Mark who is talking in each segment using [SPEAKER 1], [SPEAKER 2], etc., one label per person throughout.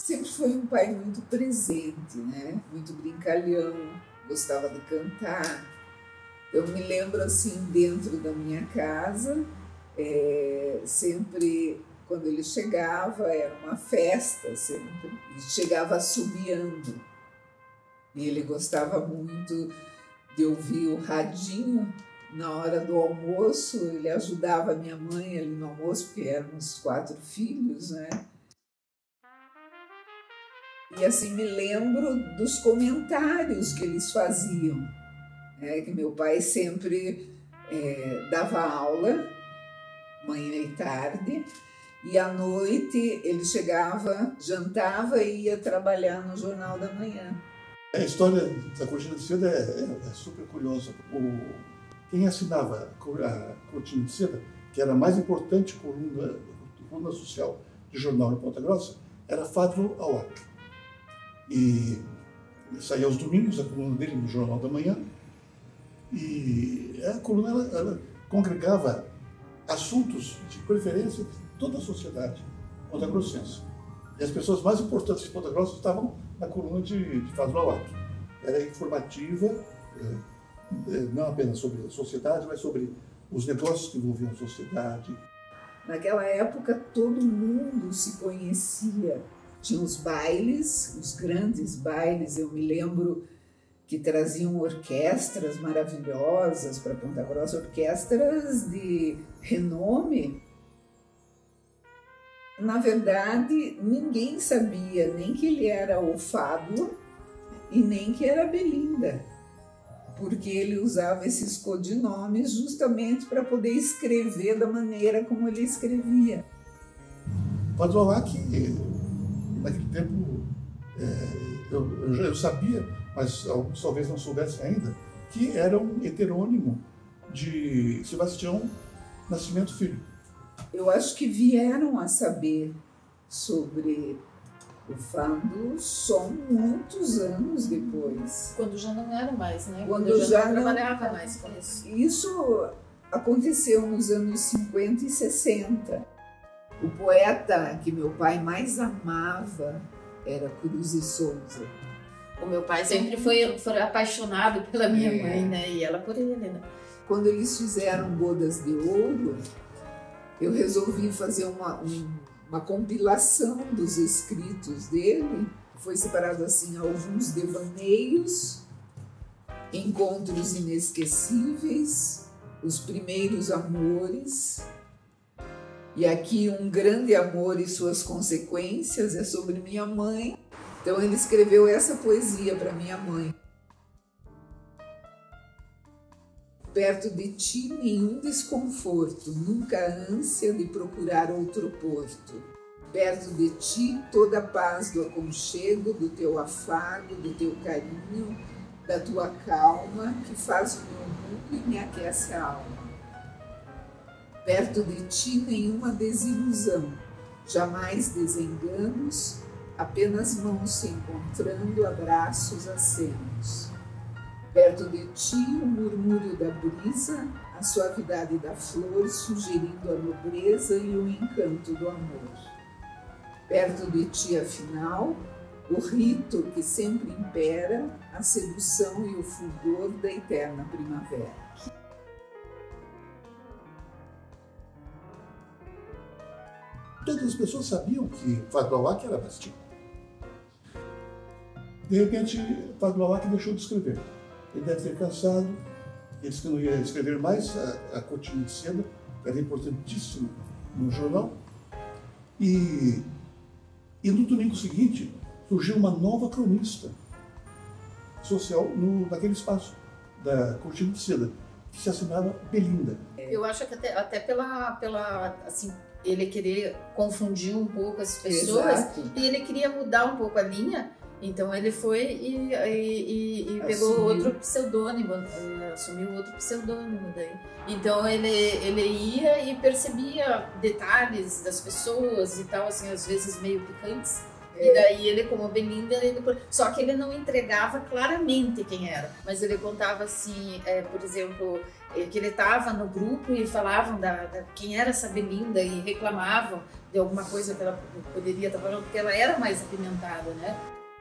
[SPEAKER 1] Sempre foi um pai muito presente, né? Muito brincalhão, gostava de cantar. Eu me lembro assim, dentro da minha casa, sempre quando ele chegava era uma festa sempre, e chegava assobiando. E ele gostava muito de ouvir o radinho na hora do almoço. Ele ajudava a minha mãe ali no almoço, porque éramos 4 filhos, né? E assim, me lembro dos comentários que eles faziam, né? Que meu pai sempre dava aula, manhã e tarde, e à noite ele chegava, jantava e ia trabalhar no Jornal da Manhã.
[SPEAKER 2] A história da Cortina de Seda é super curiosa. Quem assinava a Cortina de Seda, que era a mais importante coluna social de jornal em Ponta Grossa, era Fádulo Auac. E saía aos domingos a coluna dele no Jornal da Manhã, e a coluna ela congregava assuntos de preferência de toda a sociedade pontagrossense. E as pessoas mais importantes de Ponta Grossa estavam na coluna de Fádulo Auac. Era informativa, não apenas sobre a sociedade, mas sobre os negócios que envolviam a sociedade.
[SPEAKER 1] Naquela época todo mundo se conhecia. Tinha os bailes, os grandes bailes. Eu me lembro que traziam orquestras maravilhosas para Ponta Grossa, orquestras de renome. Na verdade, ninguém sabia nem que ele era o Fádulo e nem que era Belinda, porque ele usava esses codinomes justamente para poder escrever da maneira como ele escrevia.
[SPEAKER 2] Fádulo Auac, naquele tempo, eu sabia, mas alguns talvez não soubessem ainda, que era um heterônimo de Sebastião Nascimento Filho.
[SPEAKER 1] Eu acho que vieram a saber sobre o Fádulo só muitos anos depois.
[SPEAKER 3] Quando já não era mais, né?
[SPEAKER 1] Quando eu já
[SPEAKER 3] não trabalhava mais com isso.
[SPEAKER 1] Isso aconteceu nos anos 50 e 60. O poeta que meu pai mais amava era Cruz e Souza.
[SPEAKER 3] O meu pai sempre foi apaixonado pela minha mãe, né? E ela por ele, né?
[SPEAKER 1] Quando eles fizeram Bodas de Ouro, eu resolvi fazer uma compilação dos escritos dele. Foi separado assim, alguns devaneios, encontros inesquecíveis, os primeiros amores. E aqui Um Grande Amor e Suas Consequências, é sobre minha mãe. Então ele escreveu essa poesia para minha mãe. Perto de ti nenhum desconforto, nunca ânsia de procurar outro porto. Perto de ti toda a paz do aconchego, do teu afago, do teu carinho, da tua calma, que faz o meu mundo e me aquece a alma. Perto de ti nenhuma desilusão, jamais desenganos, apenas mãos se encontrando, abraços acenos. Perto de ti o murmúrio da brisa, a suavidade da flor sugerindo a nobreza e o encanto do amor. Perto de ti, afinal, o rito que sempre impera, a sedução e o fulgor da eterna primavera.
[SPEAKER 2] Todas as pessoas sabiam que Fádulo Auac era Bastinho. De repente, Fádulo Auac deixou de escrever. Ele deve ter cansado, ele disse que não ia escrever mais a Cortina de Seda, que era importantíssimo no jornal. E no domingo seguinte, surgiu uma nova cronista social naquele espaço da Cortina de Seda, que se assinava Belinda.
[SPEAKER 3] Eu acho que até pela assim, ele querer confundir um pouco as pessoas. Exato. E ele queria mudar um pouco a linha. Então ele foi e pegou outro pseudônimo, assumiu outro pseudônimo daí. Então ele ia e percebia detalhes das pessoas e tal, assim, às vezes meio picantes. E daí ele, como Belinda, só que ele não entregava claramente quem era. Mas ele contava assim, por exemplo, que ele estava no grupo e falavam quem era essa Belinda e reclamavam de alguma coisa que ela poderia estar falando, porque ela era mais apimentada, né?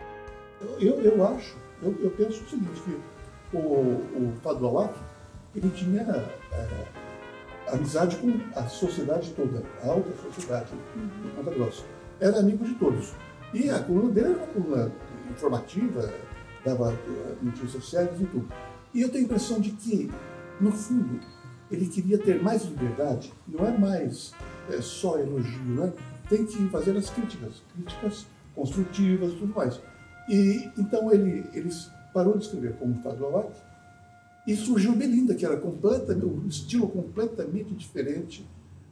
[SPEAKER 2] Eu penso o seguinte, que o Fado Awak, ele tinha amizade com a sociedade toda, a alta sociedade de Ponta Grossa. Era amigo de todos. E a coluna dele era uma coluna informativa, dava notícias sérias e tudo. E eu tenho a impressão de que, no fundo, ele queria ter mais liberdade, não é mais só elogio, né? Tem que fazer as críticas construtivas e tudo mais. E então ele parou de escrever como Fado Awak e surgiu Belinda, que era um estilo completamente diferente.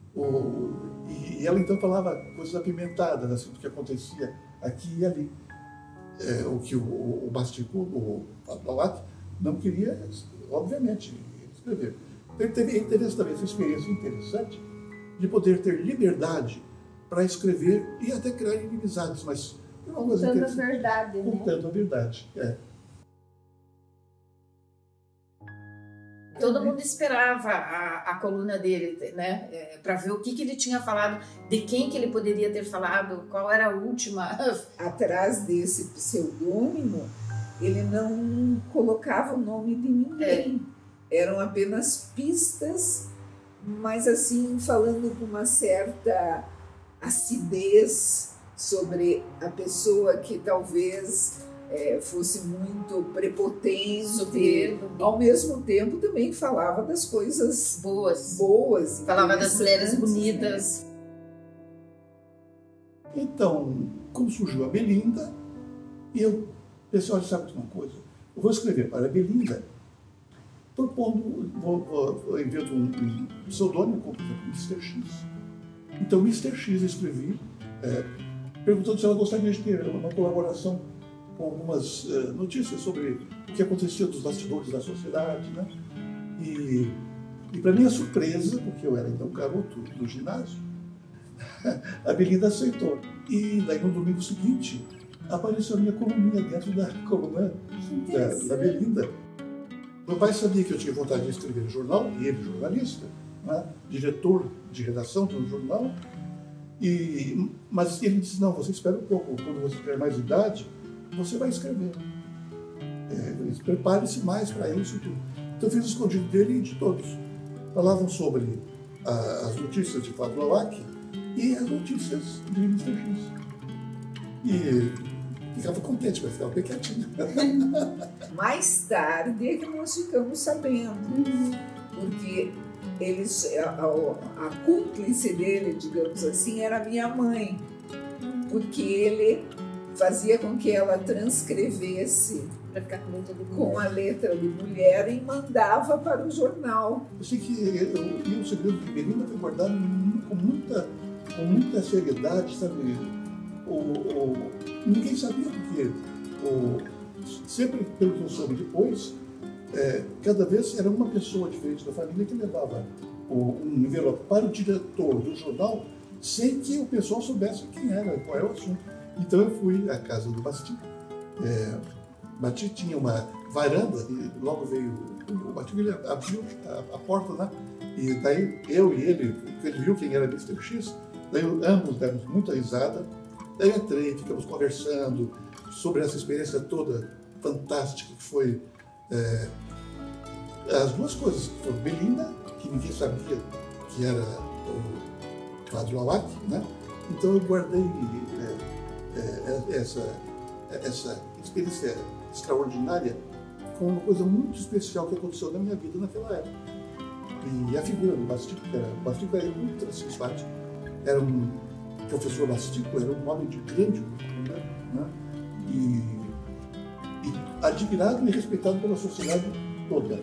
[SPEAKER 2] E ela então falava coisas apimentadas, assim, do que acontecia aqui e ali. O que o Bastico, o Fado Awak, não queria, obviamente, escrever. Ele teve também essa experiência interessante de poder ter liberdade para escrever e até criar inimizades, mas é uma coisa
[SPEAKER 3] contando a verdade, né?
[SPEAKER 2] Contando a verdade,
[SPEAKER 3] Todo mundo esperava a coluna dele, né, para ver o que ele tinha falado, de quem que ele poderia ter falado, qual era a última.
[SPEAKER 1] Atrás desse pseudônimo, ele não colocava o nome de ninguém. Eram apenas pistas, mas assim, falando com uma certa acidez sobre a pessoa que talvez fosse muito prepotente. Ao mesmo tempo também falava das coisas boas,
[SPEAKER 3] falava das mulheres bonitas.
[SPEAKER 2] Então, como surgiu a Belinda, eu pensei, olha, sabe uma coisa? Eu vou escrever para a Belinda, propondo, eu invento um pseudônimo, como por exemplo, Mr. X. Então, Mr. X eu escrevi, perguntando se ela gostaria de ter uma colaboração com algumas notícias sobre o que acontecia dos bastidores da sociedade, né? E para minha surpresa, porque eu era então garoto do ginásio, a Belinda aceitou. E daí no domingo seguinte apareceu a minha coluninha dentro da coluna da Belinda. Meu pai sabia que eu tinha vontade de escrever no jornal, e ele jornalista, né? Diretor de redação de um jornal, mas ele disse, não, você espera um pouco, quando você tiver mais idade, você vai escrever. Prepare-se mais para isso e tudo. Então eu fiz o escondido dele e de todos. Falavam sobre as notícias de Fado Awak e as notícias de Mr. X. E ficava contente, mas ficava bem quietinho.
[SPEAKER 1] Mais tarde é que nós ficamos sabendo, porque a cúmplice dele, digamos assim, era minha mãe, porque ele fazia com que ela transcrevesse com a letra de mulher e mandava para o jornal.
[SPEAKER 2] Eu sei que o segredo de Belinda foi guardado com muita seriedade, sabe? Ninguém sabia porque sempre, pelo que eu soube depois, cada vez era uma pessoa diferente da família que levava um envelope para o diretor do jornal sem que o pessoal soubesse quem era, qual era o assunto. Então eu fui à casa do Basti. Basti tinha uma varanda e logo veio o Basti, ele abriu a porta lá, e daí eu e ele viu quem era Mr. X, daí ambos demos muita risada. Daí eu entrei, ficamos conversando sobre essa experiência toda fantástica que foi as duas coisas, que foi Belinda, que ninguém sabia que era o Fado Awak, né? Então eu guardei essa experiência extraordinária como uma coisa muito especial que aconteceu na minha vida naquela época. E a figura do Bastico era muito simpático, era um professor Bastico, era um homem de grande cultura, né? E admirado e respeitado pela sociedade toda.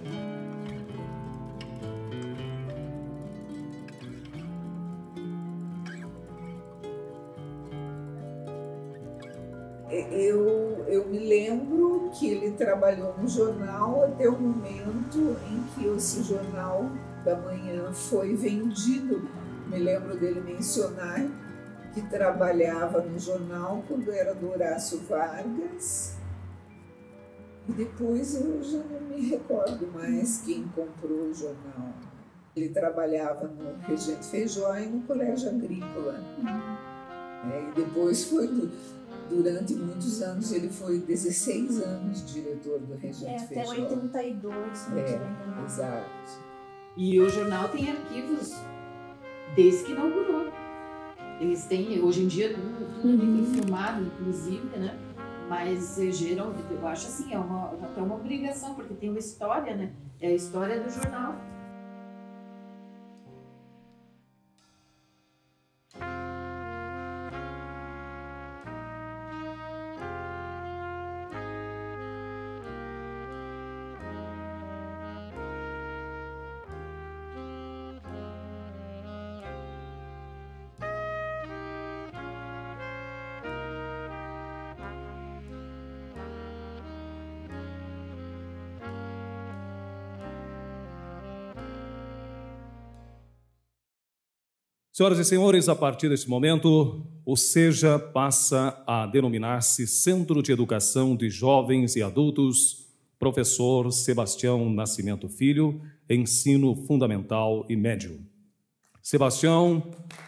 [SPEAKER 1] Eu me lembro que ele trabalhou no jornal até o momento em que esse jornal da manhã foi vendido. Me lembro dele mencionar que trabalhava no jornal quando era do Horácio Vargas E depois eu já não me recordo mais quem comprou o jornal. Ele trabalhava no Regente Feijó e no Colégio Agrícola. E depois foi, durante muitos anos, ele foi 16 anos diretor do Regente Feijó.
[SPEAKER 4] Até 82,
[SPEAKER 1] exato.
[SPEAKER 3] E o jornal tem arquivos desde que inaugurou. Eles têm, hoje em dia, tudo filmado, inclusive, né? Mas geral, eu acho assim, até uma obrigação, porque tem uma história, né? É a história do jornal.
[SPEAKER 5] Senhoras e senhores, a partir desse momento, o SEJA passa a denominar-se Centro de Educação de Jovens e Adultos, Professor Sebastião Nascimento Filho, Ensino Fundamental e Médio. Sebastião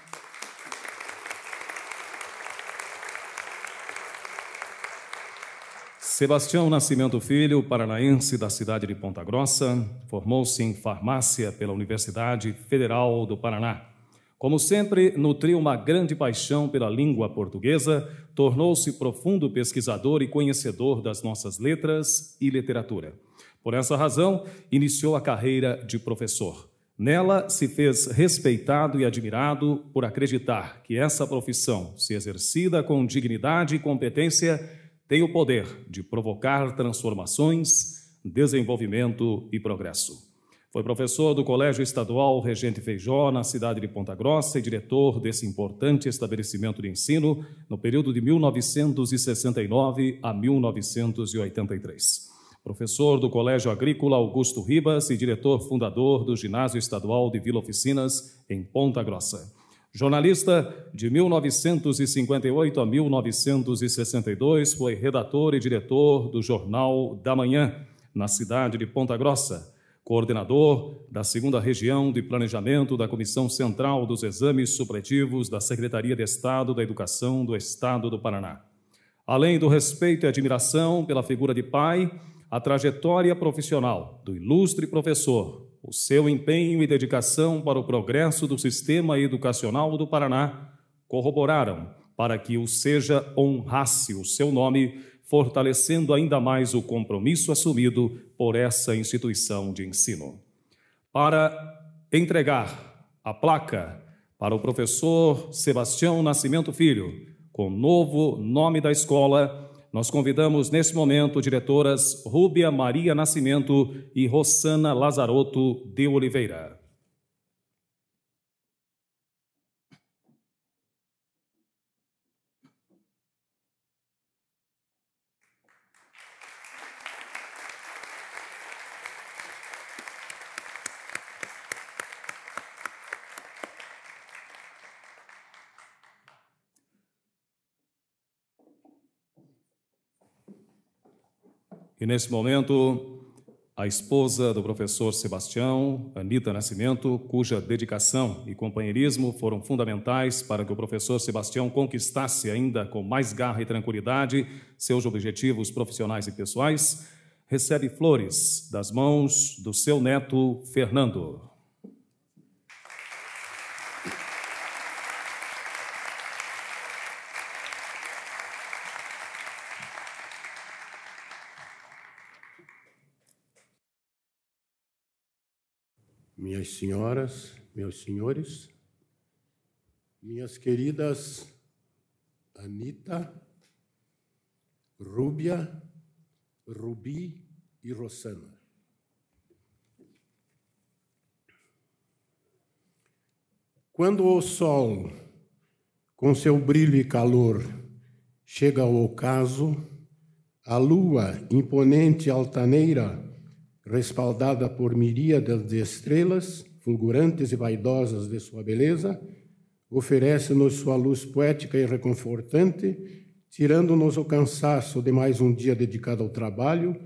[SPEAKER 5] Nascimento Filho, paranaense da cidade de Ponta Grossa, formou-se em farmácia pela Universidade Federal do Paraná. Como sempre, nutriu uma grande paixão pela língua portuguesa, tornou-se profundo pesquisador e conhecedor das nossas letras e literatura. Por essa razão, iniciou a carreira de professor. Nela, se fez respeitado e admirado por acreditar que essa profissão, se exercida com dignidade e competência, tem o poder de provocar transformações, desenvolvimento e progresso. Foi professor do Colégio Estadual Regente Feijó, na cidade de Ponta Grossa, e diretor desse importante estabelecimento de ensino no período de 1969 a 1983. Professor do Colégio Agrícola Augusto Ribas e diretor fundador do Ginásio Estadual de Vila Oficinas, em Ponta Grossa. Jornalista de 1958 a 1962, foi redator e diretor do Jornal da Manhã, na cidade de Ponta Grossa. Coordenador da 2ª Região de Planejamento da Comissão Central dos Exames Supletivos da Secretaria de Estado da Educação do Estado do Paraná. Além do respeito e admiração pela figura de pai, a trajetória profissional do ilustre professor, o seu empenho e dedicação para o progresso do sistema educacional do Paraná corroboraram para que o SEJA honrasse o seu nome, fortalecendo ainda mais o compromisso assumido por essa instituição de ensino. Para entregar a placa para o professor Sebastião Nascimento Filho, com o novo nome da escola, nós convidamos nesse momento diretoras Rúbia Maria Nascimento e Rossana Lazarotto de Oliveira. E nesse momento, a esposa do professor Sebastião, Anita Nascimento, cuja dedicação e companheirismo foram fundamentais para que o professor Sebastião conquistasse ainda com mais garra e tranquilidade seus objetivos profissionais e pessoais, recebe flores das mãos do seu neto, Fernando.
[SPEAKER 6] Minhas senhoras, meus senhores, minhas queridas Anita, Rúbia, Rubi e Rossana. Quando o sol, com seu brilho e calor, chega ao ocaso, a lua, imponente e altaneira, respaldada por miríadas de estrelas, fulgurantes e vaidosas de sua beleza, oferece-nos sua luz poética e reconfortante, tirando-nos o cansaço de mais um dia dedicado ao trabalho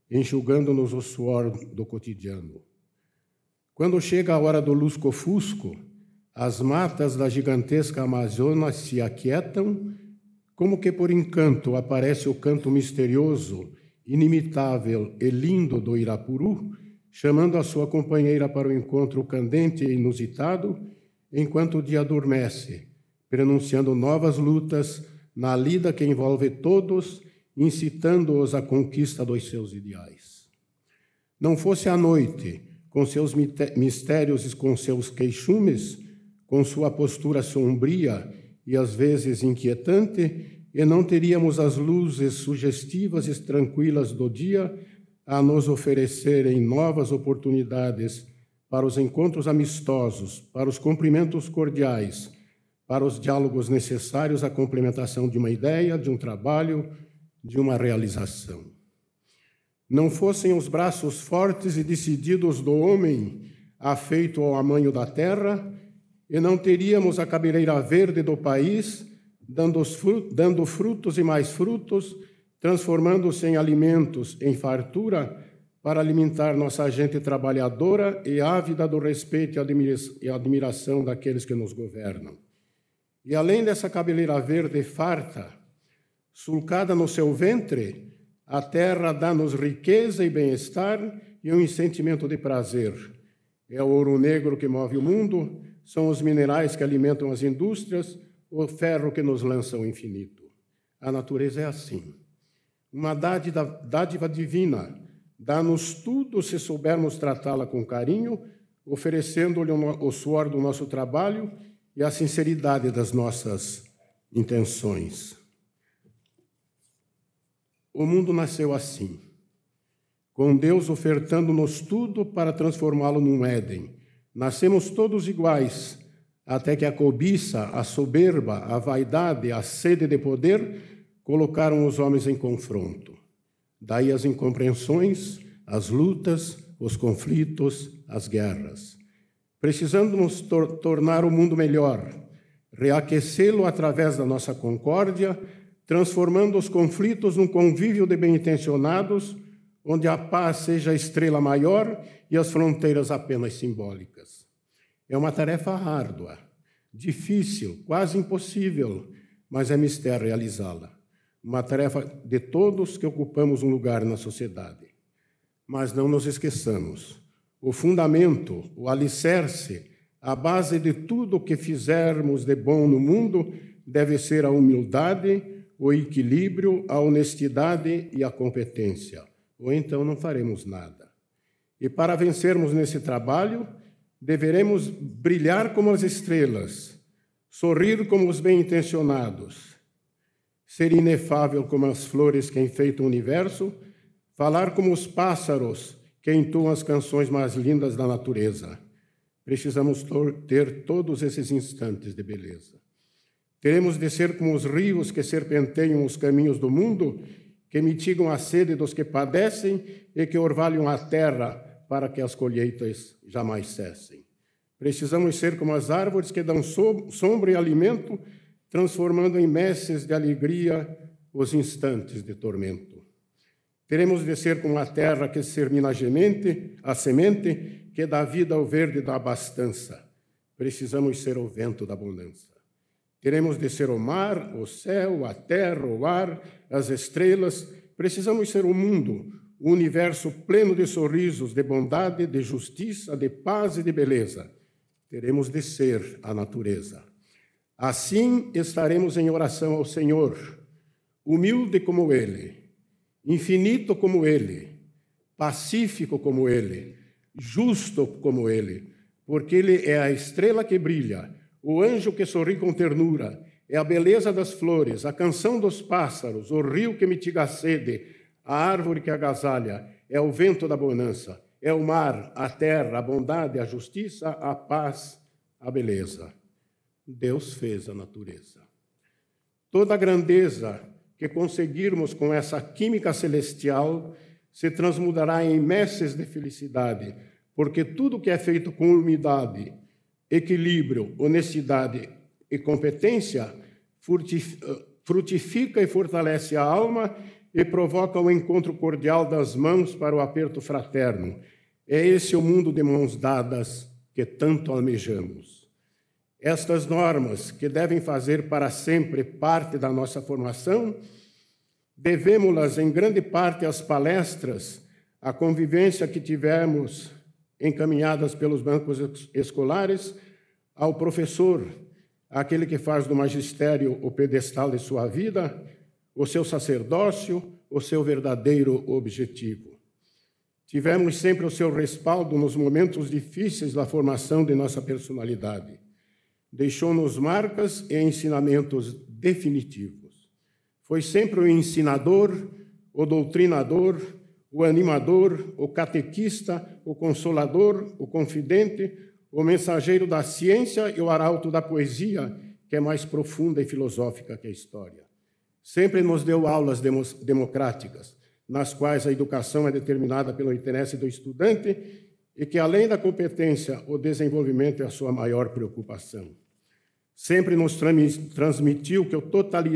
[SPEAKER 6] enxugando-nos o suor do cotidiano. Quando chega a hora do lusco-fusco, as matas da gigantesca Amazonas se aquietam, como que por encanto aparece o canto misterioso, inimitável e lindo do Irapuru, chamando a sua companheira para o encontro candente e inusitado, enquanto o dia adormece, prenunciando novas lutas na lida que envolve todos, incitando-os à conquista dos seus ideais. Não fosse a noite, com seus mistérios e com seus queixumes, com sua postura sombria e às vezes inquietante, e não teríamos as luzes sugestivas e tranquilas do dia a nos oferecerem novas oportunidades para os encontros amistosos, para os cumprimentos cordiais, para os diálogos necessários à complementação de uma ideia, de um trabalho, de uma realização. Não fossem os braços fortes e decididos do homem, afeito ao amanho da terra, e não teríamos a cabeleira verde do país, dando frutos e mais frutos, transformando-se em alimentos, em fartura, para alimentar nossa gente trabalhadora e ávida do respeito e admiração daqueles que nos governam. E além dessa cabeleira verde farta, sulcada no seu ventre, a terra dá-nos riqueza e bem-estar e um sentimento de prazer. É o ouro negro que move o mundo, são os minerais que alimentam as indústrias, o ferro que nos lança ao infinito. A natureza é assim. Uma dádiva divina, dá-nos tudo se soubermos tratá-la com carinho, oferecendo-lhe o suor do nosso trabalho e a sinceridade das nossas intenções. O mundo nasceu assim, com Deus ofertando-nos tudo para transformá-lo num Éden. Nascemos todos iguais, até que a cobiça, a soberba, a vaidade, a sede de poder colocaram os homens em confronto. Daí as incompreensões, as lutas, os conflitos, as guerras. Precisamos tornar o mundo melhor, reaquecê-lo através da nossa concórdia, transformando os conflitos num convívio de bem-intencionados, onde a paz seja a estrela maior e as fronteiras apenas simbólicas. É uma tarefa árdua, difícil, quase impossível, mas é mistério realizá-la. Uma tarefa de todos que ocupamos um lugar na sociedade. Mas não nos esqueçamos, o fundamento, o alicerce, a base de tudo o que fizermos de bom no mundo deve ser a humildade, o equilíbrio, a honestidade e a competência, ou então não faremos nada. E para vencermos nesse trabalho, deveremos brilhar como as estrelas, sorrir como os bem-intencionados, ser inefável como as flores que enfeitam o universo, falar como os pássaros que entoam as canções mais lindas da natureza. Precisamos ter todos esses instantes de beleza. Teremos de ser como os rios que serpenteiam os caminhos do mundo, que mitigam a sede dos que padecem e que orvalham a terra para que as colheitas jamais cessem. Precisamos ser como as árvores que dão sombra e alimento, transformando em messes de alegria os instantes de tormento. Teremos de ser como a terra que germina a semente, que dá vida ao verde da abastança. Precisamos ser o vento da bonança. Teremos de ser o mar, o céu, a terra, o ar, as estrelas. Precisamos ser o mundo, o universo pleno de sorrisos, de bondade, de justiça, de paz e de beleza. Teremos de ser a natureza. Assim estaremos em oração ao Senhor, humilde como Ele, infinito como Ele, pacífico como Ele, justo como Ele, porque Ele é a estrela que brilha, o anjo que sorri com ternura, é a beleza das flores, a canção dos pássaros, o rio que mitiga a sede, a árvore que agasalha, é o vento da bonança, é o mar, a terra, a bondade, a justiça, a paz, a beleza. Deus fez a natureza. Toda a grandeza que conseguirmos com essa química celestial se transmudará em messes de felicidade, porque tudo que é feito com humildade, equilíbrio, honestidade e competência frutifica e fortalece a alma e provoca o encontro cordial das mãos para o aperto fraterno. É esse o mundo de mãos dadas que tanto almejamos. Estas normas, que devem fazer para sempre parte da nossa formação, devemos-las em grande parte às palestras, à convivência que tivemos encaminhadas pelos bancos escolares, ao professor, aquele que faz do magistério o pedestal de sua vida, o seu sacerdócio, o seu verdadeiro objetivo. Tivemos sempre o seu respaldo nos momentos difíceis da formação de nossa personalidade. Deixou-nos marcas e ensinamentos definitivos. Foi sempre o ensinador, o doutrinador, o animador, o catequista, o consolador, o confidente, o mensageiro da ciência e o arauto da poesia, que é mais profunda e filosófica que a história. Sempre nos deu aulas democráticas, nas quais a educação é determinada pelo interesse do estudante e que, além da competência, o desenvolvimento é a sua maior preocupação. Sempre nos transmitiu que o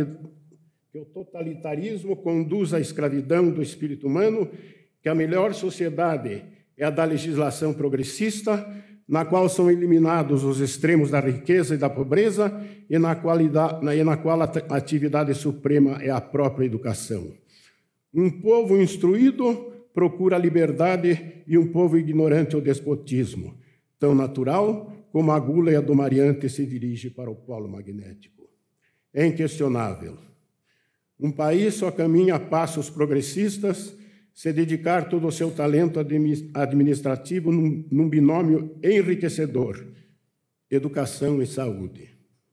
[SPEAKER 6] totalitarismo conduz à escravidão do espírito humano, que a melhor sociedade é a da legislação progressista, na qual são eliminados os extremos da riqueza e da pobreza e na qual a atividade suprema é a própria educação. Um povo instruído procura a liberdade e um povo ignorante o despotismo, tão natural como a agulha do Mariante se dirige para o polo magnético. É inquestionável. Um país só caminha a passos progressistas se dedicar todo o seu talento administrativo num binômio enriquecedor, educação e saúde.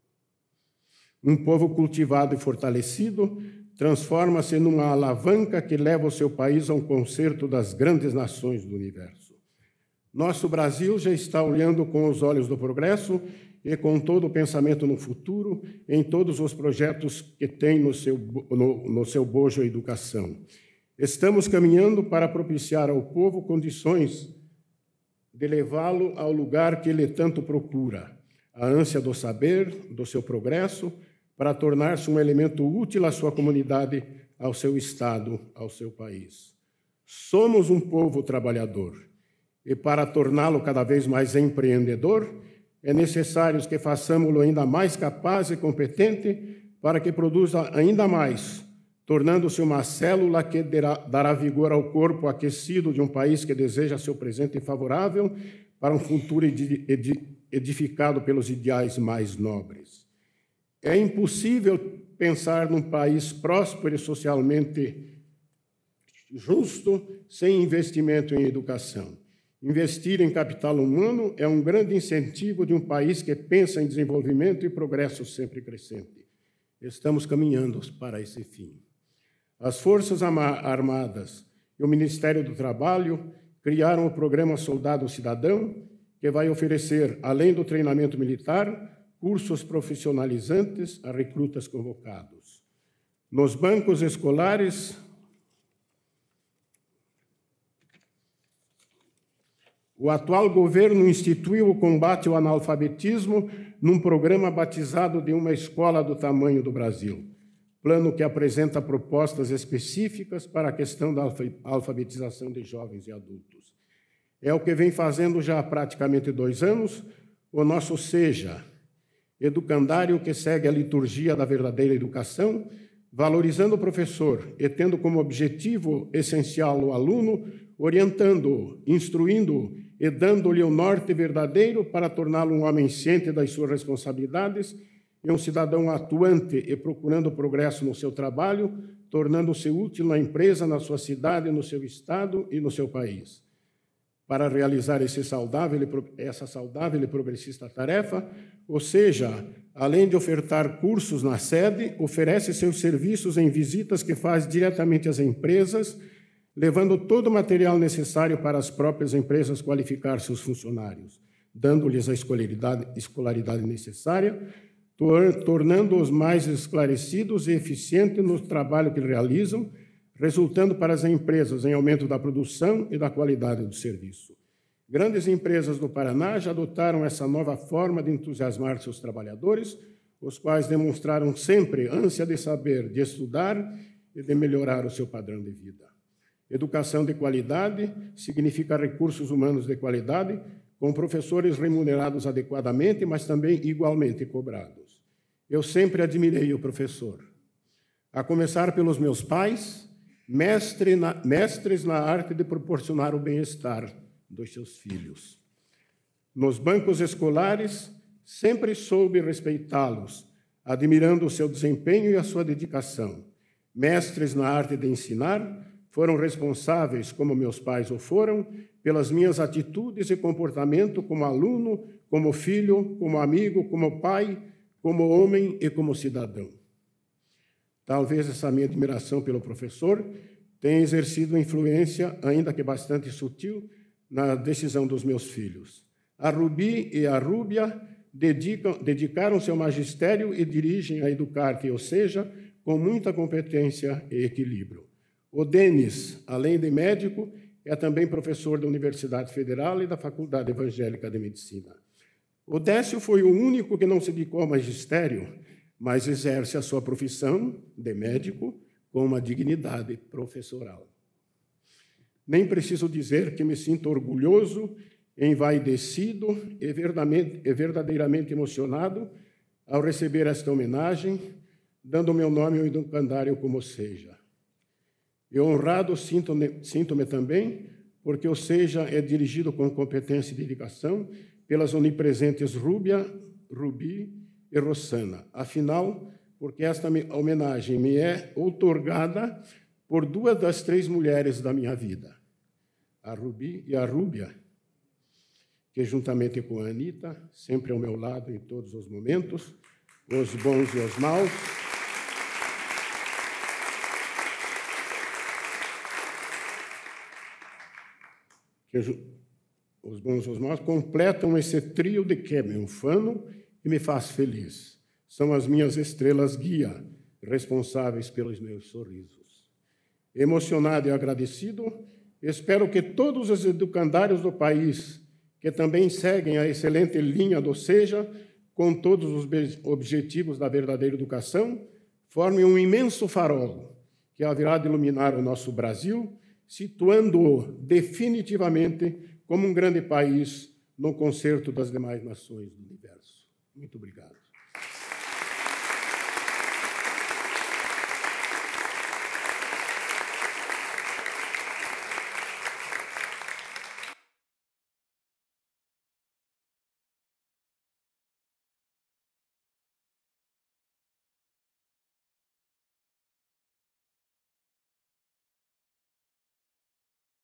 [SPEAKER 6] Um povo cultivado e fortalecido transforma-se numa alavanca que leva o seu país a um concerto das grandes nações do universo. Nosso Brasil já está olhando com os olhos do progresso e com todo o pensamento no futuro, em todos os projetos que tem no seu bojo a educação. Estamos caminhando para propiciar ao povo condições de levá-lo ao lugar que ele tanto procura, a ânsia do saber, do seu progresso, para tornar-se um elemento útil à sua comunidade, ao seu Estado, ao seu país. Somos um povo trabalhador, e para torná-lo cada vez mais empreendedor, é necessário que façamos-lo ainda mais capaz e competente para que produza ainda mais, tornando-se uma célula que dará vigor ao corpo aquecido de um país que deseja seu presente favorável para um futuro edificado pelos ideais mais nobres. É impossível pensar num país próspero e socialmente justo sem investimento em educação. Investir em capital humano é um grande incentivo de um país que pensa em desenvolvimento e progresso sempre crescente. Estamos caminhando para esse fim. As Forças Armadas e o Ministério do Trabalho criaram o programa Soldado Cidadão, que vai oferecer, além do treinamento militar, cursos profissionalizantes a recrutas convocados. Nos bancos escolares, o atual governo instituiu o combate ao analfabetismo num programa batizado de Uma Escola do Tamanho do Brasil, plano que apresenta propostas específicas para a questão da alfabetização de jovens e adultos. É o que vem fazendo já há praticamente 2 anos o nosso SEJA, educandário que segue a liturgia da verdadeira educação, valorizando o professor e tendo como objetivo essencial o aluno, orientando-o, instruindo-o e dando-lhe o norte verdadeiro para torná-lo um homem ciente das suas responsabilidades e um cidadão atuante e procurando progresso no seu trabalho, tornando-se útil na empresa, na sua cidade, no seu estado e no seu país. Para realizar essa saudável e progressista tarefa, ou seja, além de ofertar cursos na sede, oferece seus serviços em visitas que faz diretamente às empresas, levando todo o material necessário para as próprias empresas qualificar seus funcionários, dando-lhes a escolaridade necessária, tornando-os mais esclarecidos e eficientes no trabalho que realizam, resultando para as empresas em aumento da produção e da qualidade do serviço. Grandes empresas do Paraná já adotaram essa nova forma de entusiasmar seus trabalhadores, os quais demonstraram sempre ânsia de saber, de estudar e de melhorar o seu padrão de vida. Educação de qualidade significa recursos humanos de qualidade, com professores remunerados adequadamente, mas também igualmente cobrados. Eu sempre admirei o professor, a começar pelos meus pais, mestres na arte de proporcionar o bem-estar dos seus filhos. Nos bancos escolares, sempre soube respeitá-los, admirando o seu desempenho e a sua dedicação. Mestres na arte de ensinar, foram responsáveis, como meus pais o foram, pelas minhas atitudes e comportamento como aluno, como filho, como amigo, como pai, como homem e como cidadão. Talvez essa minha admiração pelo professor tenha exercido influência, ainda que bastante sutil, na decisão dos meus filhos. A Rubi e a Rúbia dedicaram-se ao magistério e dirigem a educar, que eu seja, com muita competência e equilíbrio. O Denis, além de médico, é também professor da Universidade Federal e da Faculdade Evangélica de Medicina. O Décio foi o único que não se dedicou ao magistério, mas exerce a sua profissão de médico com uma dignidade professoral. Nem preciso dizer que me sinto orgulhoso, envaidecido e verdadeiramente emocionado ao receber esta homenagem, dando meu nome ao educandário como seja. E honrado sinto-me também, porque o SEJA é dirigido com competência e dedicação pelas onipresentes Rúbia, Rubi e Rossana. Afinal, porque esta homenagem me é outorgada por duas das três mulheres da minha vida, a Rubi e a Rúbia, que juntamente com a Anita, sempre ao meu lado em todos os momentos, os bons e os maus, os bons e os maus completam esse trio de que me ufano e me faz feliz. São as minhas estrelas guia, responsáveis pelos meus sorrisos. Emocionado e agradecido, espero que todos os educandários do país, que também seguem a excelente linha do SEJA, com todos os objetivos da verdadeira educação, formem um imenso farol que haverá de iluminar o nosso Brasil, situando-o definitivamente como um grande país no concerto das demais nações do universo. Muito obrigado.